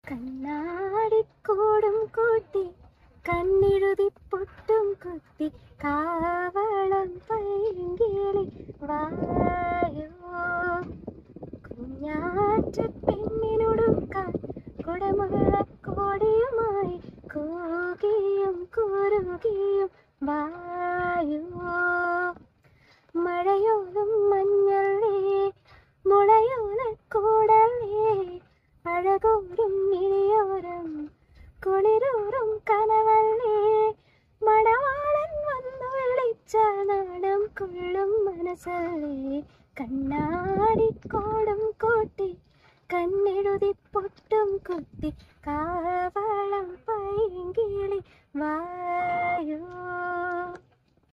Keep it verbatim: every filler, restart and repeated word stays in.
കണ്ണാടിക്കൂടും കൂട്ടി കണ്ണെഴുതി പൊട്ടും കുത്തി കാവളം പൈങ്കിളി വായോ കുഞ്ഞാറ്റ പെണ്ണിനൊടുക്കാൻ കുടമുള്ള കോടിയുമായി കൂകിയും കുറുകിയും വായോ മഴയോലും മഞ്ഞല്ലേ മുളയോല കൂടല്ലേ അഴകോരും ഇളിയോരം കുളിരോറും കനവല്ലേ മണവാളൻ വന്നു വിളിച്ച നാടം കൊള്ളും മനസ്സല്ലേ കണ്ണാടിക്കോടും കൂട്ടി കണ്ണെഴുതി പൊട്ടും കുത്തി കാവളം പൈങ്കിളി വായോ